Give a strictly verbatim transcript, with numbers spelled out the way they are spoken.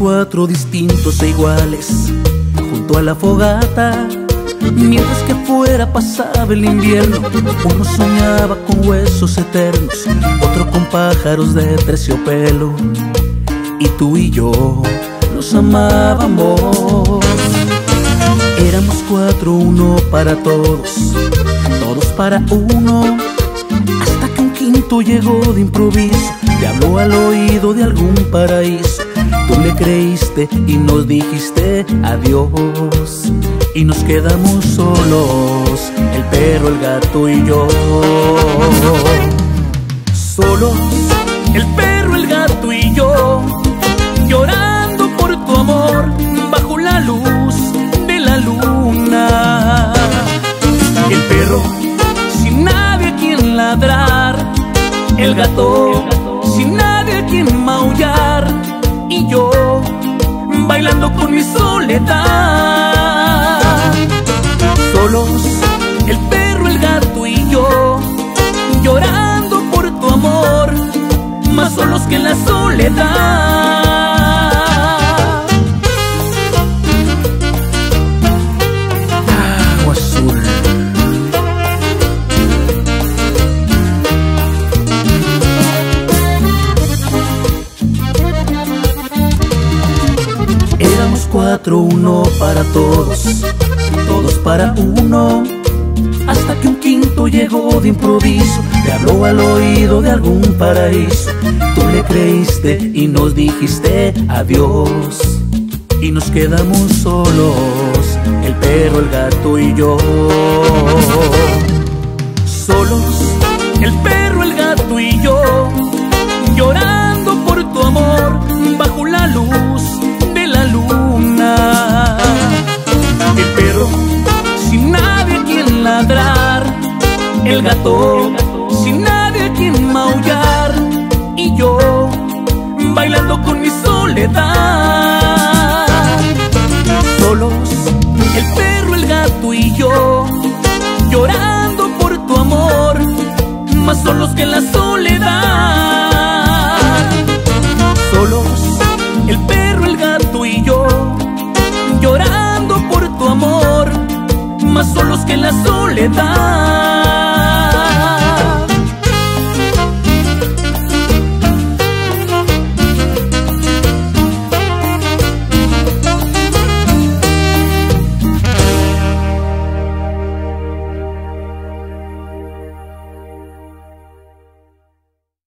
cuatro distintos e iguales junto a la fogata, mientras que afuera pasaba el invierno. Uno soñaba con huesos eternos, otro con pájaros de terciopelo, y tú y yo nos amábamos. Éramos cuatro, uno para todos, todos para uno, hasta que un quinto llegó de improviso, te habló al oído de algún paraíso. Tú le creíste y nos dijiste adiós, y nos quedamos solos, el perro, el gato y yo. Solos, el perro, el gato y yo, llorando por tu amor bajo la luz de la luna. El perro sin nadie a quien ladrar, el gato sin nadie a quien maullar, y yo bailando con mi soledad. Solos, el perro, el gato y yo, llorando por tu amor, más solos que en la soledad. Agua azul. Éramos cuatro, uno para todos, todos para uno, hasta que un quinto llegó de improviso, te habló al oído de algún paraíso. Tú le creíste y nos dijiste adiós, y nos quedamos solos, el perro, el gato y yo. Solos, el perro, el gato y yo, llorando por tu amor bajo la luz de la luna. El perro sin nadie a quien ladrar, el gato sin nadie a quien maullar, y yo bailando con mi soledad. Solos, el perro, el gato y yo, llorando por tu amor, más solos que en la soledad.